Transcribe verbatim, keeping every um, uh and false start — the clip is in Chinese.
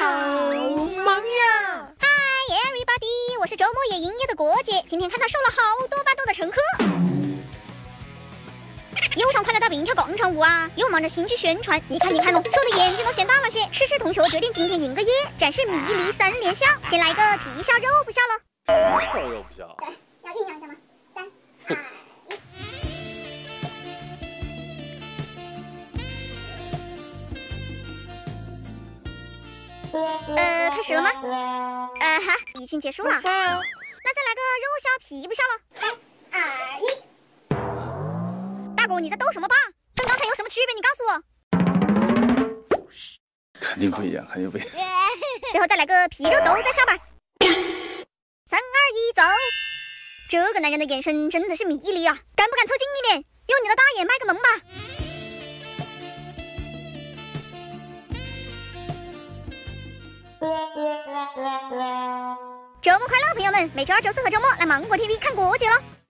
好忙呀 ！Hi everybody， 我是周末也营业的果姐，今天看到收了好多巴豆的乘客。又上快乐大饼跳广场舞啊，又忙着新剧宣传，你看你看哦，说的眼睛都显大了些。诗诗同学决定今天营个业，展示迷离三连笑，先来个皮笑肉不笑了。 笑肉不笑？ 对，要酝酿一下吗？三二一。呃，开始了吗？呃哈，已经结束了。那再来个肉笑皮不笑了。三二一。大狗，你在逗什么吧？跟刚才有什么区别？你告诉我。 肯定不一样，肯定不一样。 最后再来个皮肉都在笑吧。三二一，走！这个男人的眼神真的是迷离啊！敢不敢凑近一点？用你的大眼卖个萌吧！周末快乐，朋友们！每周二、周四和周末来芒果 T V 看国剧喽！